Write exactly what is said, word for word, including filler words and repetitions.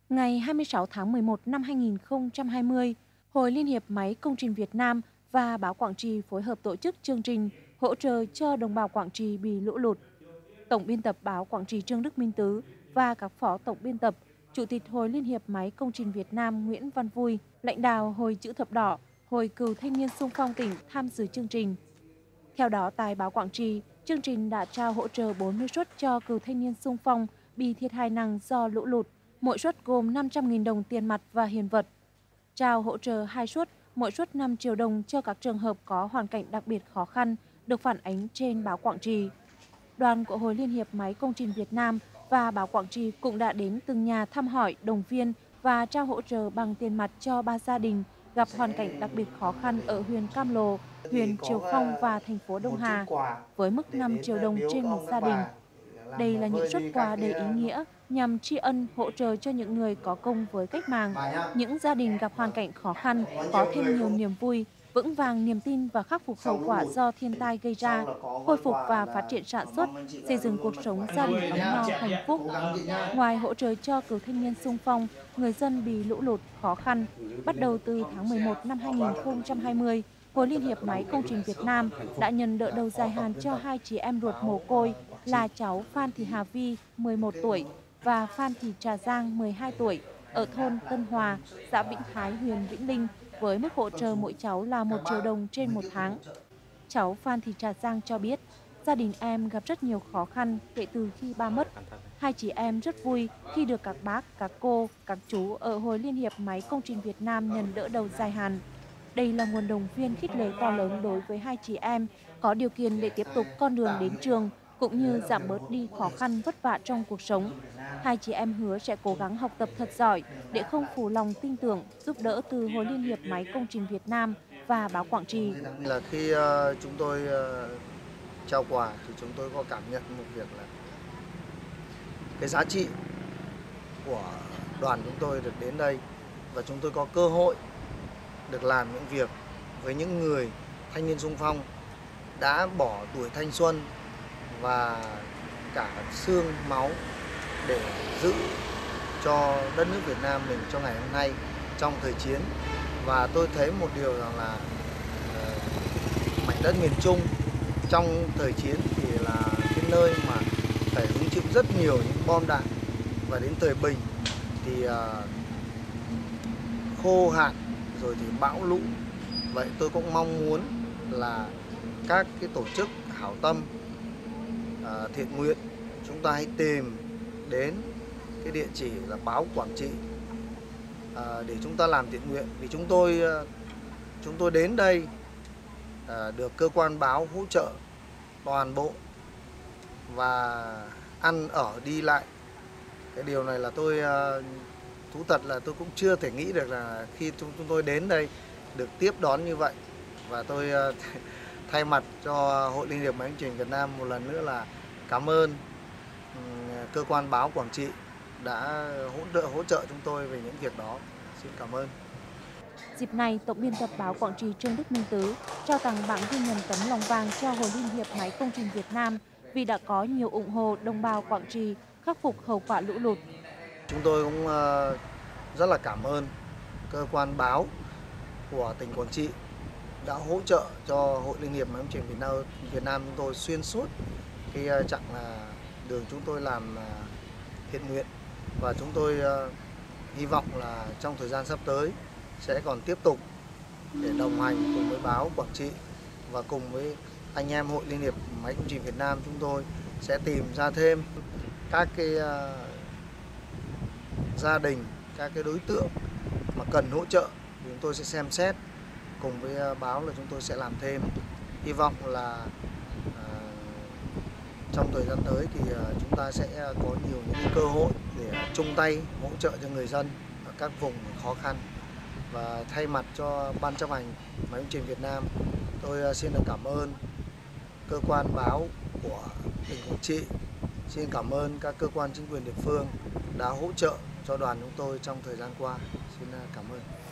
Ngày hai mươi sáu tháng mười một năm hai nghìn không trăm hai mươi, Hội Liên hiệp Máy Công trình Việt Nam và Báo Quảng Trị phối hợp tổ chức chương trình hỗ trợ cho đồng bào Quảng Trị bị lũ lụt. Tổng biên tập báo Quảng Trị Trương Đức Minh Tứ và các phó tổng biên tập, Chủ tịch Hội Liên hiệp Máy Công trình Việt Nam Nguyễn Văn Vui, lãnh đạo Hội Chữ thập đỏ, Hội Cựu thanh niên xung phong tỉnh tham dự chương trình. Theo đó, tại báo Quảng Trị, chương trình đã trao hỗ trợ bốn mươi suất cho cựu thanh niên xung phong bị thiệt hại nặng do lũ lụt, mỗi suất gồm năm trăm nghìn đồng tiền mặt và hiện vật. Trao hỗ trợ hai suất, mỗi suất năm triệu đồng cho các trường hợp có hoàn cảnh đặc biệt khó khăn, được phản ánh trên báo Quảng Trị. Đoàn của Hội Liên hiệp Máy Công trình Việt Nam và báo Quảng Trị cũng đã đến từng nhà thăm hỏi, động viên và trao hỗ trợ bằng tiền mặt cho ba gia đình gặp hoàn cảnh đặc biệt khó khăn ở huyện Cam Lộ, huyện Triệu Phong và thành phố Đông Hà, với mức năm triệu đồng trên một gia đình. Đây là những suất quà đầy ý nghĩa nhằm tri ân hỗ trợ cho những người có công với cách mạng, những gia đình gặp hoàn cảnh khó khăn có thêm nhiều niềm vui, vững vàng niềm tin và khắc phục hậu quả do thiên tai gây ra, khôi phục và phát triển sản xuất, xây dựng cuộc sống gia đình ấm no hạnh phúc. Ngoài hỗ trợ cho cựu thanh niên xung phong, người dân bị lũ lụt khó khăn, bắt đầu từ tháng mười một năm hai nghìn không trăm hai mươi, Hội Liên hiệp Máy Công trình Việt Nam đã nhận đỡ đầu dài hạn cho hai chị em ruột mồ côi là cháu Phan Thị Hà Vi, mười một tuổi, và Phan Thị Trà Giang, mười hai tuổi, ở thôn Tân Hòa, xã Vĩnh Thái, huyện Vĩnh Linh, với mức hỗ trợ mỗi cháu là một triệu đồng trên một tháng. Cháu Phan Thị Trà Giang cho biết, gia đình em gặp rất nhiều khó khăn kể từ khi ba mất. Hai chị em rất vui khi được các bác, các cô, các chú ở Hội Liên hiệp Máy Công trình Việt Nam nhận đỡ đầu dài hạn. Đây là nguồn động viên khích lệ to lớn đối với hai chị em có điều kiện để tiếp tục con đường đến trường, cũng như giảm bớt đi khó khăn vất vả trong cuộc sống. Hai chị em hứa sẽ cố gắng học tập thật giỏi để không phụ lòng tin tưởng, giúp đỡ từ Hội Liên hiệp Máy Công trình Việt Nam và báo Quảng Trị. Là khi uh, chúng tôi uh, trao quà thì chúng tôi có cảm nhận một việc là cái giá trị của đoàn chúng tôi được đến đây, và chúng tôi có cơ hội được làm những việc với những người thanh niên xung phong đã bỏ tuổi thanh xuân và cả xương máu để giữ cho đất nước Việt Nam mình trong ngày hôm nay trong thời chiến. Và tôi thấy một điều rằng là uh, mảnh đất miền Trung trong thời chiến thì là cái nơi mà phải hứng chịu rất nhiều những bom đạn, và đến thời bình thì uh, khô hạn rồi thì bão lũ. Vậy tôi cũng mong muốn là các cái tổ chức hảo tâm, uh, thiện nguyện, chúng ta hãy tìm đến cái địa chỉ là báo Quảng Trị uh, để chúng ta làm thiện nguyện. Vì chúng tôi uh, chúng tôi đến đây uh, được cơ quan báo hỗ trợ toàn bộ và ăn ở đi lại. Cái điều này là tôi uh, thú thật là tôi cũng chưa thể nghĩ được là khi chúng, chúng tôi đến đây được tiếp đón như vậy. Và tôi uh, thay mặt cho Hội Liên hiệp Máy Công trình Việt Nam một lần nữa là cảm ơn um, cơ quan báo Quảng Trị đã hỗ trợ hỗ trợ chúng tôi về những việc đó. Xin cảm ơn. Dịp này, Tổng biên tập báo Quảng Trị Trương Đức Minh Tứ trao tặng bảng ghi nhận tấm lòng vàng cho Hội Liên hiệp Máy Công trình Việt Nam vì đã có nhiều ủng hộ đồng bào Quảng Trị khắc phục hậu quả lũ lụt. Chúng tôi cũng uh, rất là cảm ơn cơ quan báo của tỉnh Quảng Trị đã hỗ trợ cho Hội Liên hiệp Máy Công trình Việt Nam Việt Nam chúng tôi xuyên suốt cái uh, chặng uh, đường chúng tôi làm uh, thiện nguyện. Và chúng tôi uh, hy vọng là trong thời gian sắp tới sẽ còn tiếp tục để đồng hành cùng với báo Quảng Trị và cùng với anh em Hội Liên hiệp Máy Công trình Việt Nam. Chúng tôi sẽ tìm ra thêm các cái uh, gia đình, các cái đối tượng mà cần hỗ trợ thì chúng tôi sẽ xem xét cùng với uh, báo là chúng tôi sẽ làm thêm. Hy vọng là uh, trong thời gian tới thì uh, chúng ta sẽ có nhiều những cơ hội để chung tay hỗ trợ cho người dân ở các vùng khó khăn. Và thay mặt cho Ban chấp hành Máy Công trình Việt Nam, tôi xin được cảm ơn cơ quan báo của tỉnh Quảng Trị, xin cảm ơn các cơ quan chính quyền địa phương đã hỗ trợ cho đoàn chúng tôi trong thời gian qua. Xin cảm ơn.